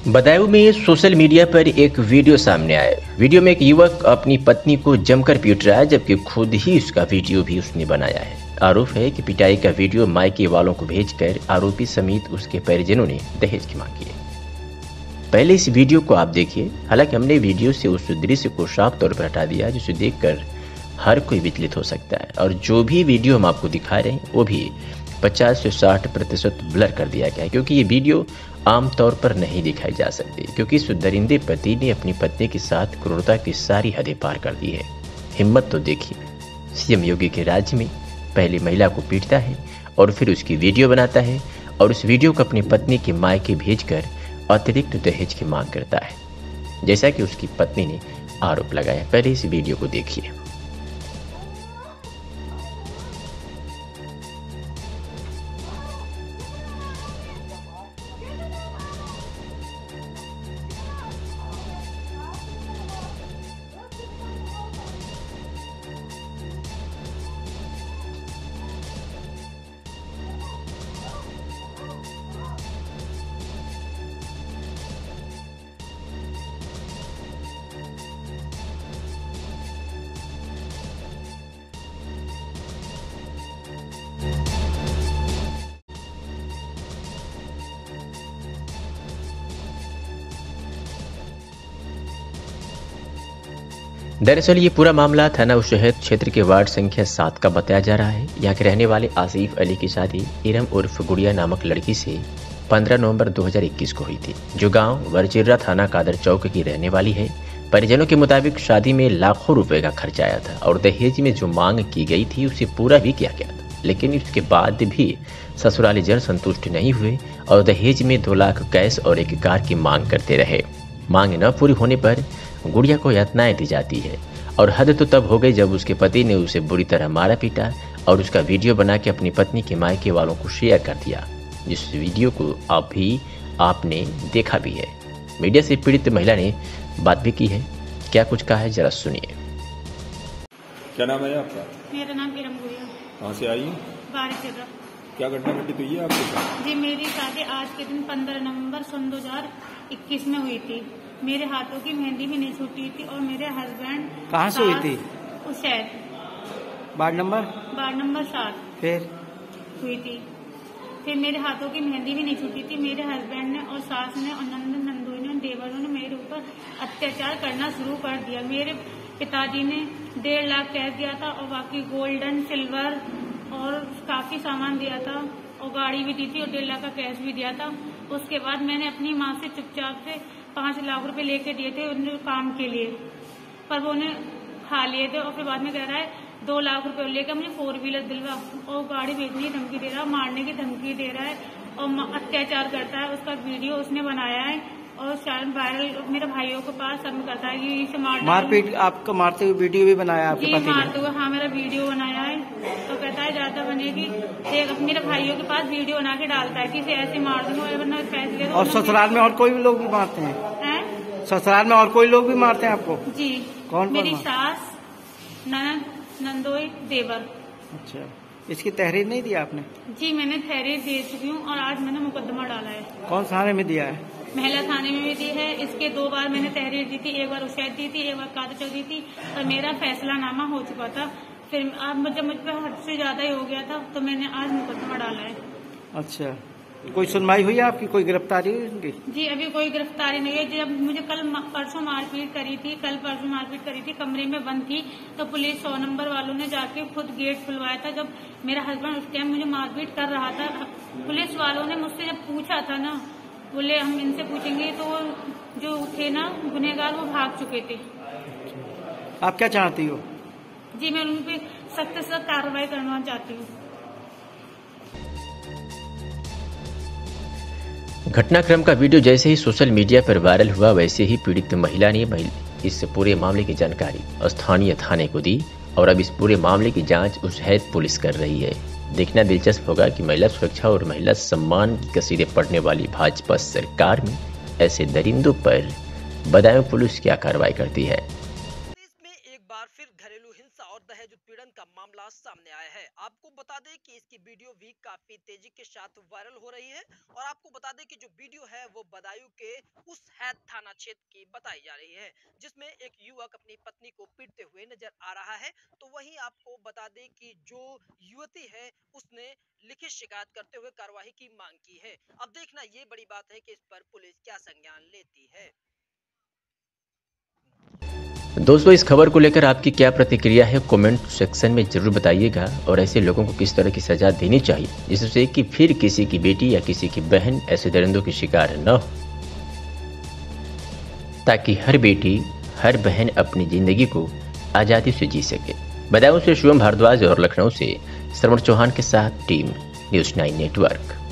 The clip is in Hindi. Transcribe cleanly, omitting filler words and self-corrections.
बदायूं में सोशल मीडिया पर एक वीडियो सामने आया। वीडियो में एक युवक अपनी पत्नी को जमकर पीट रहा है, जबकि खुद ही उसका वीडियो भी उसने बनाया है। आरोप है कि पिटाई का वीडियो मायके वालों को भेजकर आरोपी समेत उसके परिजनों ने दहेज की मांग की है। पहले इस वीडियो को आप देखिए। हालांकि हमने वीडियो से उस दृश्य को साफ तौर पर हटा दिया जिसे देखकर हर कोई विचलित हो सकता है, और जो भी वीडियो हम आपको दिखा रहे हैं वो भी 50 से 60% ब्लर कर दिया गया है, क्योंकि ये वीडियो आमतौर पर नहीं दिखाई जा सकती, क्योंकि इस दरिंदे पति ने अपनी पत्नी के साथ क्रूरता की सारी हदें पार कर दी है। हिम्मत तो देखिए, सीएम योगी के राज्य में पहले महिला को पीटता है और फिर उसकी वीडियो बनाता है, और उस वीडियो को अपनी पत्नी के मायके भेजकर अतिरिक्त दहेज की मांग करता है, जैसा कि उसकी पत्नी ने आरोप लगाया। पहले इस वीडियो को देखिए। दरअसल ये पूरा मामला थाना उशहद क्षेत्र के वार्ड संख्या 7 का बताया जा रहा है। यहाँ के रहने वाले आसिफ अली की शादी इरम उर्फ गुड़िया नामक लड़की से 15 नवंबर 2021 को हुई थी, जो गांव वरचिर्रा थाना कादर चौक की रहने वाली है। परिजनों के मुताबिक शादी में लाखों रुपए का खर्च आया था और दहेज में जो मांग की गई थी उसे पूरा भी किया गया था, लेकिन इसके बाद भी ससुराली जन संतुष्ट नहीं हुए और दहेज में 2 लाख कैश और एक कार की मांग करते रहे। मांग न पूरी होने पर गुड़िया को यातनाएं दी जाती है, और हद तो तब हो गई जब उसके पति ने उसे बुरी तरह मारा पीटा और उसका वीडियो बना के अपनी पत्नी के मायके वालों को शेयर कर दिया, जिस वीडियो को आपने देखा भी है। मीडिया से पीड़ित महिला ने बात भी की है। क्या कुछ कहा है, जरा सुनिए। क्या नाम है आपका? मेरा नाम इरम गुड़िया। कहाँ से आई हैं? बारिशर्रा। क्या घटना घटित हुई है आपके साथ? जी, मेरी शादी आज के दिन 15 नवंबर सन 2021 में हुई थी। मेरे हाथों की मेहंदी भी नहीं छूटी थी और मेरे हस्बैंड कहाँ से हुई थी? उशैद वार्ड नंबर 7 फिर हुई थी। फिर मेरे हाथों की मेहंदी भी नहीं छूटी थी। मेरे हस्बैंड ने और सास ने और नंदोई ने, देवरों ने मेरे ऊपर अत्याचार करना शुरू कर दिया। मेरे पिताजी ने 1.5 लाख कैश दिया था और बाकी गोल्डन, सिल्वर और काफी सामान दिया था और गाड़ी भी दी थी और 1.5 लाख का कैश भी दिया था। उसके बाद मैंने अपनी माँ से चुपचाप से 5 लाख रुपए लेके दिए थे उन काम के लिए, पर वो उन्हें खा लिए थे। और फिर बाद में कह रहा है 2 लाख रुपए लेकर मुझे 4 व्हीलर दिलवा और गाड़ी बेचने की धमकी दे रहा है, मारने की धमकी दे रहा है और अत्याचार करता है। उसका वीडियो उसने बनाया है और शायद वायरल मेरे भाइयों के पास सबमिट करता है कि इसे मारपीट आपको मारते हुए वीडियो भी बनाया आपके जी, पति ने? मारते हुए हाँ, मेरा वीडियो बनाया है। तो कहता है ज्यादा बनेगी, मेरे भाइयों के पास वीडियो बना के डालता है कि इसे ऐसे मार दूंगा वरना पैसे दे दो। और ससुराल में और कोई भी लोग भी मारते हैं? ससुराल में और कोई लोग भी मारते हैं आपको? जी, कौन? मेरी सास, ननद, नंदोई, देवर। अच्छा, इसकी तहरीर नहीं दिया आपने? जी, मैंने तहरीर दे चुकी हूँ और आज मैंने मुकदमा डाला है। कौन थाने में दिया है? महिला थाने में भी दी है। इसके 2 बार मैंने तहरीर दी थी, एक बार उशैद दी थी, एक बार कादर चौक दी थी और मेरा फैसला नामा हो चुका था। फिर अब जब मुझ पर हद से ज्यादा ही हो गया था तो मैंने आज मुकदमा डाला है। अच्छा, कोई सुनवाई हुई है आपकी? कोई गिरफ्तारी हुई उनकी? जी, अभी कोई गिरफ्तारी नहीं है। जब मुझे परसों मारपीट करी थी, कमरे में बंद थी, तो पुलिस 100 नंबर वालों ने जाके खुद गेट खुलवाया था। जब मेरा हस्बैंड उस टाइम मुझे मारपीट कर रहा था, पुलिस वालों ने मुझसे जब पूछा था ना, बोले हम इनसे पूछेंगे, तो जो थे ना गुनहगार वो भाग चुके थे। आप क्या चाहती हो? जी, मैं उन पे सख्त से सख्त कार्रवाई करना चाहती हूँ। घटनाक्रम का वीडियो जैसे ही सोशल मीडिया पर वायरल हुआ, वैसे ही पीड़ित महिला ने इस पूरे मामले की जानकारी स्थानीय थाने को दी और अब इस पूरे मामले की जांच उशहद पुलिस कर रही है। देखना दिलचस्प होगा कि महिला सुरक्षा और महिला सम्मान की कसीरें पड़ने वाली भाजपा सरकार में ऐसे दरिंदों पर बदायूं पुलिस क्या कार्रवाई करती है। में एक बार फिर घरेलू हिंसा और दहेज उत्पीड़न का मामला सामने आया है। आपको बता दें कि इसकी वीडियो भी काफी तेजी के साथ वायरल हो रही है और आपको बता दें कि जो वीडियो है वो बदायूं के उस हैत थाना क्षेत्र की बताई जा रही है, जिसमें एक युवक अपनी पत्नी को पीटते हुए नजर आ रहा है। तो वहीं आपको बता दें कि जो युवती है उसने लिखित शिकायत करते हुए कार्रवाई की मांग की है। अब देखना ये बड़ी बात है कि इस पर पुलिस क्या संज्ञान लेती है। दोस्तों, इस खबर को लेकर आपकी क्या प्रतिक्रिया है, कमेंट सेक्शन में जरूर बताइएगा। और ऐसे लोगों को किस तरह की सजा देनी चाहिए जिससे कि फिर किसी की बेटी या किसी की बहन ऐसे दरिंदों की शिकार न हो, ताकि हर बेटी हर बहन अपनी जिंदगी को आज़ादी से जी सके। बदायूं से शिवम भारद्वाज और लखनऊ से श्रवण चौहान के साथ टीम न्यूज़ 9 नेटवर्क।